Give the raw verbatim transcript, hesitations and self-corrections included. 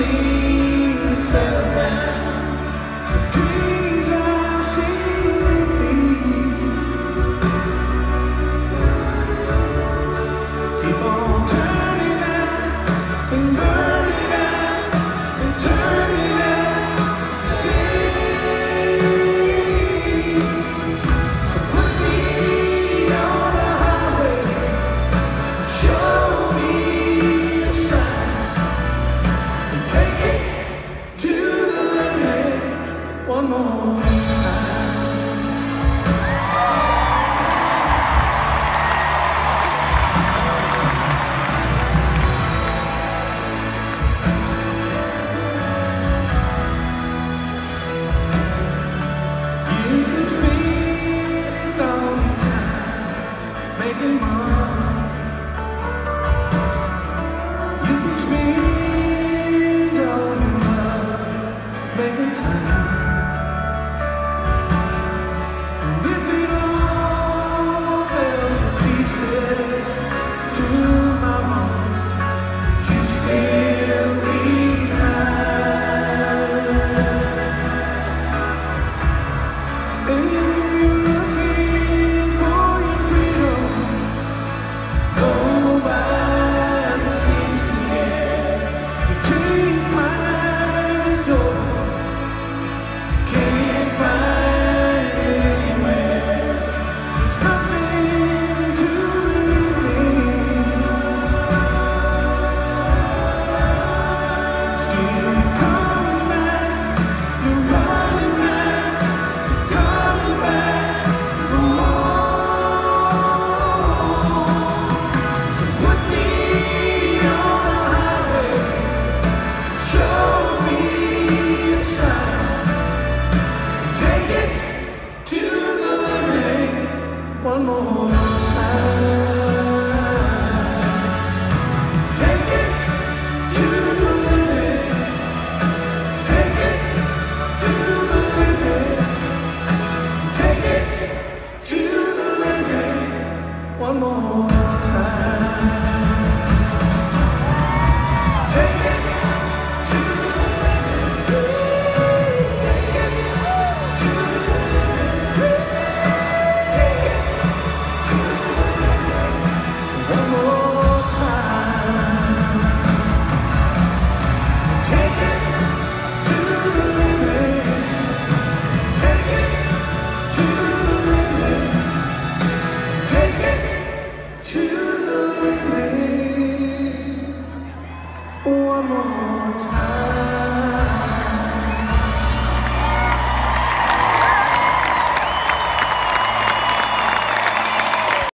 seem to settle down. The dreams I've seen lately keep on turning out and burning out and turning out the same. So put me on the highway, show me a sign, and take it to the limit one more time. You can spend all your time making money. You can spend all your love making time. And if it all fell to pieces tomorrow, you still be and if you're looking for your freedom, nobody seems to care. You can't find the door, can't find it anywhere. There's nothing to believe in. Still coming back, you're running back, coming back for more. So put me on the highway, show me a sign, take it to the limit one more time. Take it to the limit, take it to the limit, take it to the limit one more time. Take it to the limit, take it to the limit, take it to the limit one more time. Take it to the limit, take it to the limit, take it to the limit one more time.